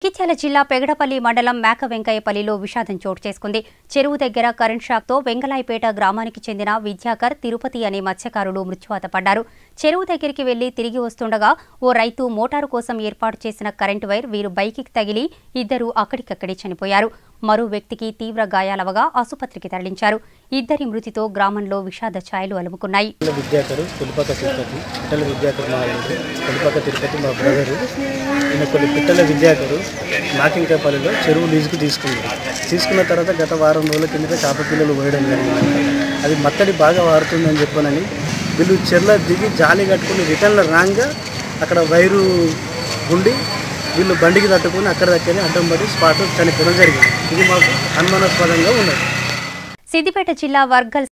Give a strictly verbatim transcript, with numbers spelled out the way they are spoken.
కిత్యాల జిల్లా పెగడపల్లి మండలం మేక వెంకయ్యపల్లిలో విషాదం చోటు చేసుకుంది. చెరువు దగ్గర కరెంట్ షాక్తో వెంగళాయపేట గ్రామానికి చెందిన విద్యాకర్ తిరుపతి అనే మత్స్యకారుడు మృత్యువాత పడ్డారు. చెరువు దగ్గరికి వెళ్లి తిరిగి వస్తుండగా ఓ రైతు మోటారు కోసం ఏర్పాటు చేసిన కరెంటు వైర్ వీరు బైక్కి తగిలి ఇద్దరు అక్కడికక్కడే చనిపోయారు. మరో వ్యక్తికి తీవ్ర గాయాలవగా ఆసుపత్రికి తరలించారు. ఇద్దరి మృతితో గ్రామంలో విషాద ఛాయలు అలుముకున్నాయి. మాకింకాయపల్లిలో చెరువు లీజుకు తీసుకుంది. తీసుకున్న తర్వాత గత వారం రోజుల కిందట చేప పిల్లలు పోయడం జరిగింది. అది మత్తడి బాగా వారుతుందని చెప్పనని వీళ్ళు చెర్ల దిగి జాలి కట్టుకుని రిటర్న్లో రాంగ్గా అక్కడ వైరు గుండి వీళ్ళు బండికి తట్టుకుని అక్కడ దగ్గర అడ్డం పడి స్పాట్ చనిపోవడం జరిగింది. ఇది మాకు అనుమానాస్పదంగా ఉన్నది. సిద్దిపేట జిల్లా వర్గల్